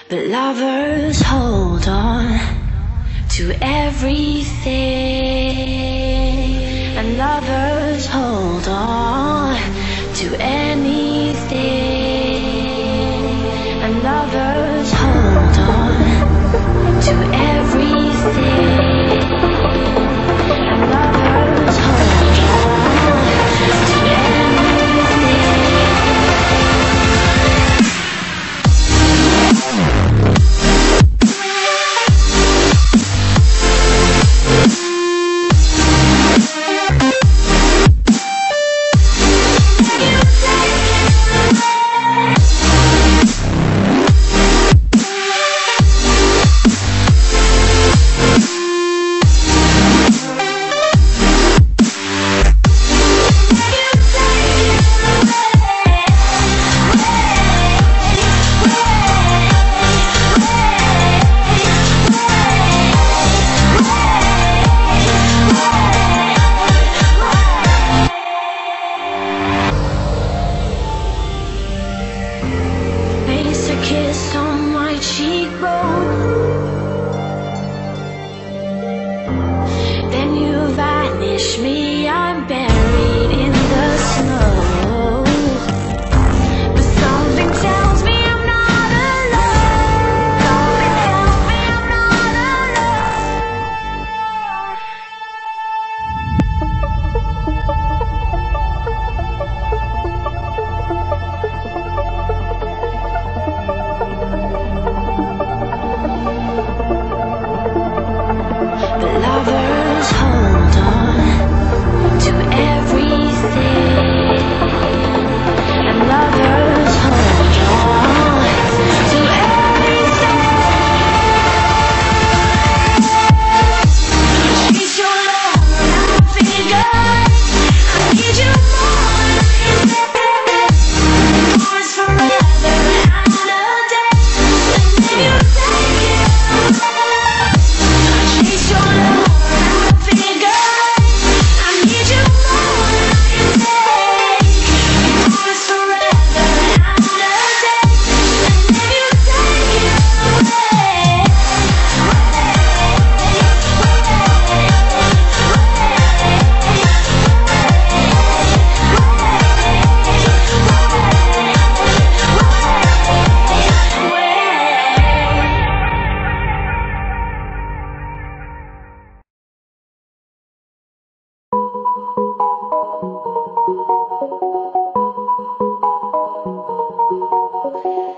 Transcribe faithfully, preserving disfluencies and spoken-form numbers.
But lovers hold on to everything, and lovers hold on to anything, and lovers hold on to everything, and lovers hold on to anything. Kiss on my cheekbone, then you vanish me, I'm buried in the snow. But something tells me I'm not alone. Something tells me I'm not lovers hold on to everything, and lovers hold on to everything. Chase your love, I feel good. I need you more than yours forever and a day, and then you take it away. Chase your love. Yeah.